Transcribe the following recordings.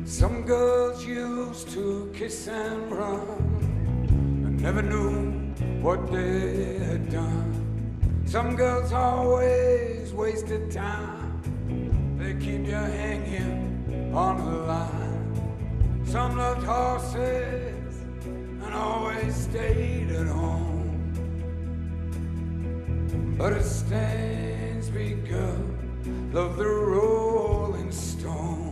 Some girls used to kiss and run and never knew what they had done. Some girls always wasted time. They keep you hanging on the line. Some loved horses and always stayed at home. But a Stainsby girl loved the Rolling Stone.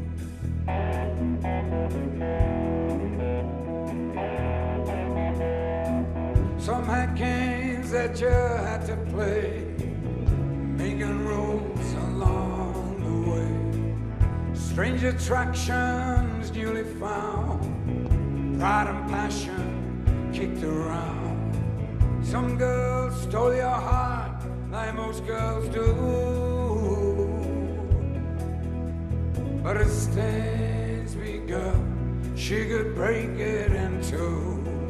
Some had games that you had to play, making rules along the way. Strange attractions newly found, pride and passion kicked around. Some girls stole your heart like most girls do, but a Stainsby girl, she could break it in two.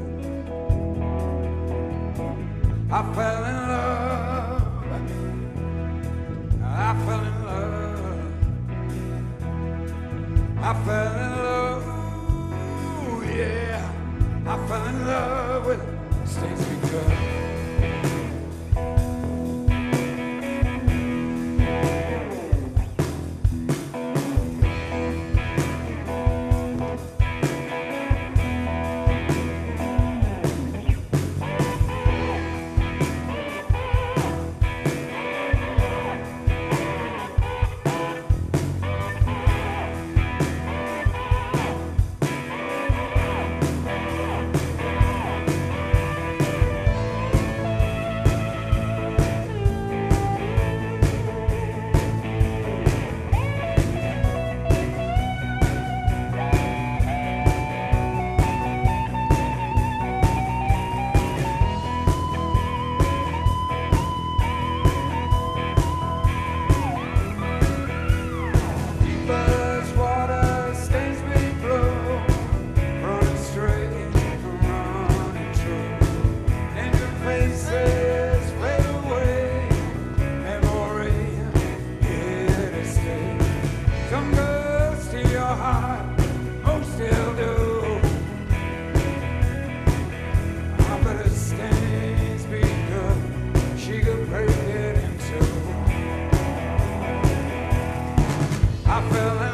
I fell in love, I fell in love, I fell in love, ooh, yeah. I fell in love with a Stainsby girl. I fell